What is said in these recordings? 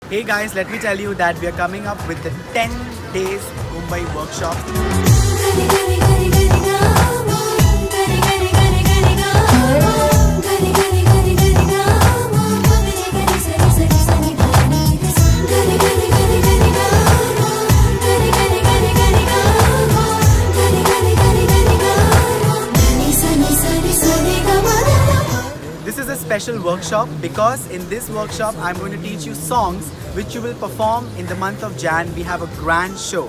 Hey guys, let me tell you that we are coming up with the 10 days Mumbai Workshop. This is a special workshop because in this workshop I'm going to teach you songs which you will perform in the month of Jan. We have a grand show.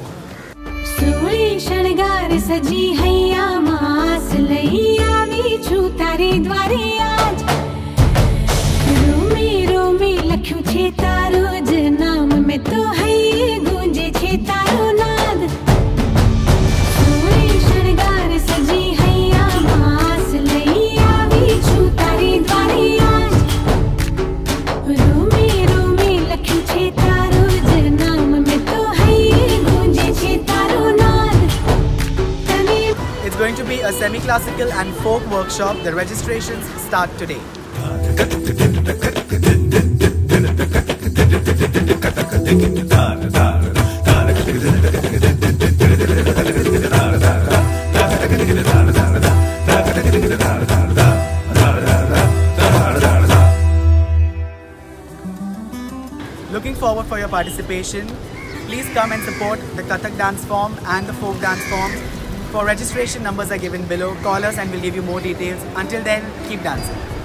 It's going to be a semi-classical and folk workshop. The registrations start today. Looking forward for your participation. Please come and support the Kathak dance form and the folk dance form. For registration, numbers are given below. Call us and we'll give you more details. Until then, keep dancing.